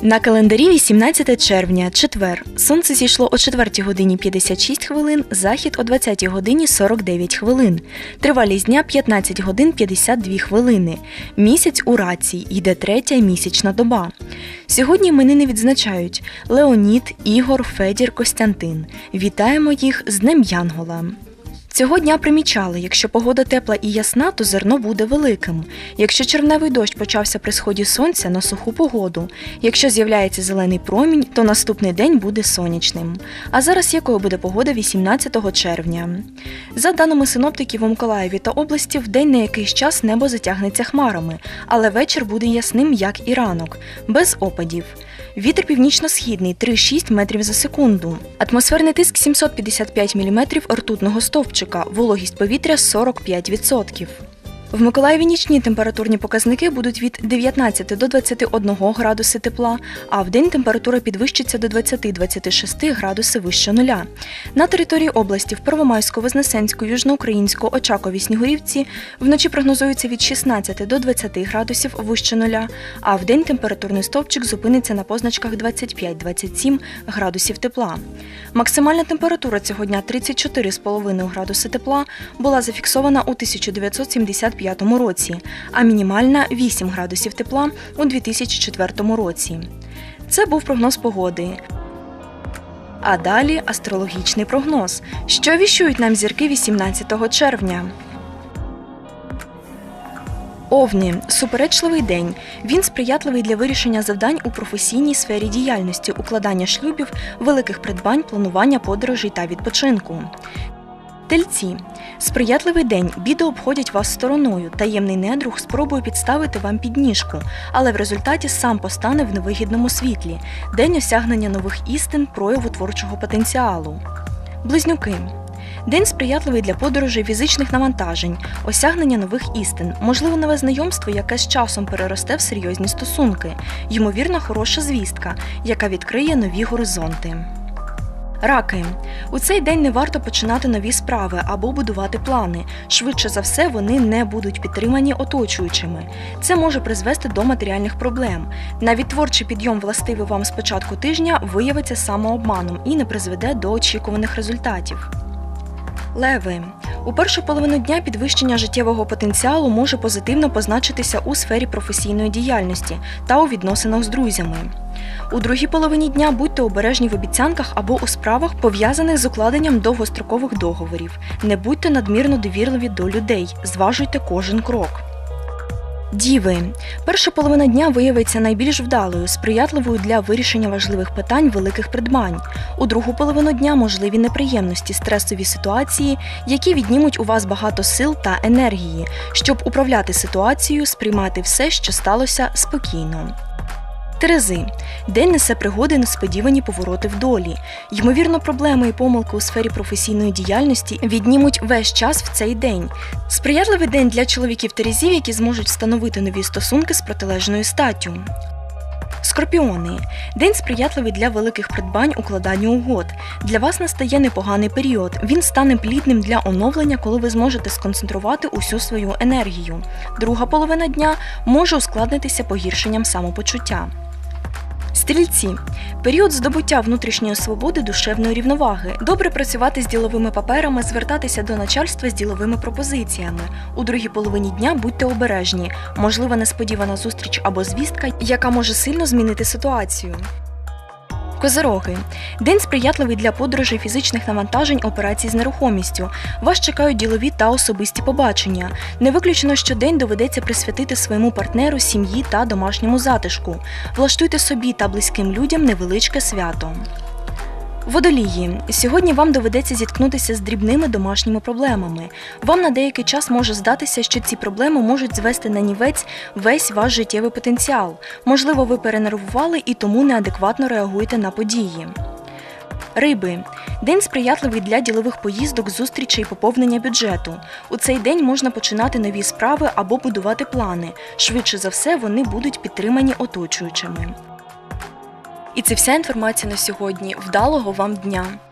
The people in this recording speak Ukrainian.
На календарі 18 червня, четвер. Сонце зійшло о 4 годині 56 хвилин, захід о 20 годині 49 хвилин. Тривалість дня 15 годин 52 хвилини. Місяць у раці, йде третя місячна доба. Сьогодні іменини відзначають Леонід, Ігор, Федір, Костянтин. Вітаємо їх з Днем Янгола. Цього дня примічали, якщо погода тепла і ясна, то зерно буде великим. Якщо червневий дощ почався при сході сонця, на суху погоду. Якщо з'являється зелений промінь, то наступний день буде сонячним. А зараз якою буде погода 18 червня? За даними синоптиків у Миколаєві та області, в день на якийсь час небо затягнеться хмарами, але вечір буде ясним, як і ранок, без опадів. Вітер північно-східний 3,6 метрів за секунду. Атмосферний тиск 755 мм ртутного стовпчика, вологість повітря 45%. В Миколаєві нічні температурні показники будуть від 19 до 21 градуси тепла, а вдень температура підвищиться до 20-26 градуси вище нуля. На території області в Первомайську, Вознесенську, Южноукраїнську, Очакові, Снігурівці вночі прогнозується від 16 до 20 градусів вище нуля, а вдень температурний стовпчик зупиниться на позначках 25-27 градусів тепла. Максимальна температура цього дня 34,5 градуси тепла була зафіксована у 1975 році, а мінімальна – 8 градусів тепла у 2004 році. Це був прогноз погоди. А далі астрологічний прогноз. Що віщують нам зірки 18 червня? Овни – суперечливий день. Він сприятливий для вирішення завдань у професійній сфері діяльності, укладання шлюбів, великих придбань, планування подорожей та відпочинку. Тельці – сприятливий день, біди обходять вас стороною, таємний недруг спробує підставити вам підніжку, але в результаті сам постане в невигідному світлі. День осягнення нових істин, прояву творчого потенціалу. Близнюки – день сприятливий для подорожей, фізичних навантажень, осягнення нових істин, можливо нове знайомство, яке з часом переросте в серйозні стосунки, ймовірно хороша звістка, яка відкриє нові горизонти. Раки. У цей день не варто починати нові справи або будувати плани. Швидше за все, вони не будуть підтримані оточуючими. Це може призвести до матеріальних проблем. Навіть творчий підйом, властивий вам з початку тижня, виявиться самообманом і не призведе до очікуваних результатів. Леви. У першу половину дня підвищення життєвого потенціалу може позитивно позначитися у сфері професійної діяльності та у відносинах з друзями. У другій половині дня будьте обережні в обіцянках або у справах, пов'язаних з укладенням довгострокових договорів. Не будьте надмірно довірливі до людей, зважуйте кожен крок. Діви. Перша половина дня виявиться найбільш вдалою, сприятливою для вирішення важливих питань, великих придбань. У другу половину дня можливі неприємності, стресові ситуації, які віднімуть у вас багато сил та енергії. Щоб управляти ситуацією, сприймати все, що сталося, спокійно. Терези. День несе пригоди, несподівані повороти в долі. Ймовірно, проблеми і помилки у сфері професійної діяльності віднімуть весь час в цей день. Сприятливий день для чоловіків-терезів, які зможуть встановити нові стосунки з протилежною статтю. Скорпіони. День сприятливий для великих придбань, укладання угод. Для вас настає непоганий період. Він стане плідним для оновлення, коли ви зможете сконцентрувати усю свою енергію. Друга половина дня може ускладнитися погіршенням самопочуття. Стрільці. Період здобуття внутрішньої свободи, душевної рівноваги. Добре працювати з діловими паперами, звертатися до начальства з діловими пропозиціями. У другій половині дня будьте обережні. Можлива несподівана зустріч або звістка, яка може сильно змінити ситуацію. Козироги. День сприятливий для подорожей, фізичних навантажень, операцій з нерухомістю. Вас чекають ділові та особисті побачення. Не виключено, що день доведеться присвятити своєму партнеру, сім'ї та домашньому затишку. Влаштуйте собі та близьким людям невеличке свято. Водолії. Сьогодні вам доведеться зіткнутися з дрібними домашніми проблемами. Вам на деякий час може здатися, що ці проблеми можуть звести на нівець весь ваш життєвий потенціал. Можливо, ви перенервували і тому неадекватно реагуєте на події. Риби. День сприятливий для ділових поїздок, зустрічей і поповнення бюджету. У цей день можна починати нові справи або будувати плани. Швидше за все, вони будуть підтримані оточуючими. І це вся інформація на сьогодні. Вдалого вам дня!